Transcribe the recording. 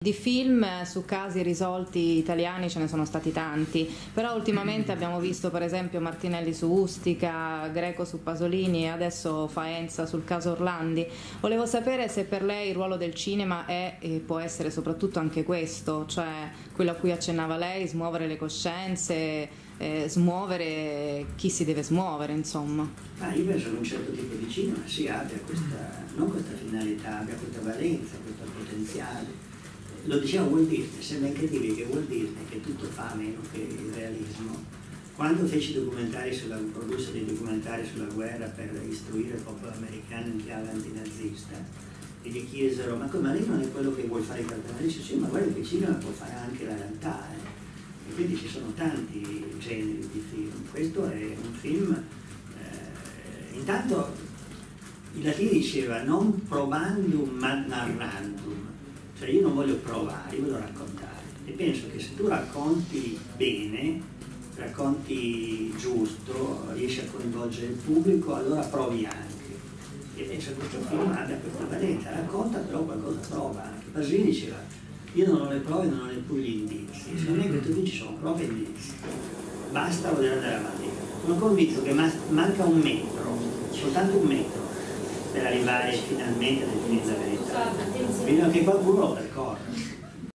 Di film su casi risolti italiani ce ne sono stati tanti, però ultimamente abbiamo visto per esempio Martinelli su Ustica, Greco su Pasolini e adesso Faenza sul caso Orlandi. Volevo sapere se per lei il ruolo del cinema è e può essere soprattutto anche questo, cioè quello a cui accennava lei, smuovere le coscienze, smuovere chi si deve smuovere, insomma. Io penso che un certo tipo di cinema si abbia questa, non questa finalità, abbia questa valenza, questo potenziale. Lo diceva Walt Disney, sembra incredibile che Walt Disney, che tutto fa meno che il realismo, quando fece produsse dei documentari sulla guerra per istruire il popolo americano in chiave antinazista, e gli chiesero: ma come, lei non è quello che vuol fare il cartone? Dice: sì, ma guarda che il cinema può fare anche la realtà. E quindi ci sono tanti generi di film. Questo è un film, intanto i latini diceva non probandum ma narrandum. Cioè io non voglio provare, io voglio raccontare, e penso che se tu racconti bene, racconti giusto, riesci a coinvolgere il pubblico, allora provi anche. E penso che questo film abbia questa valenza, racconta però qualcosa, prova anche. Pasolini diceva: io non ho le prove, non ho neppure gli indizi. Secondo me in questo film ci sono prove e indizi, basta voler andare avanti. Sono convinto che manca un metro, soltanto un metro, per arrivare finalmente all'infinita verità. Bisogna che qualcuno lo percorra.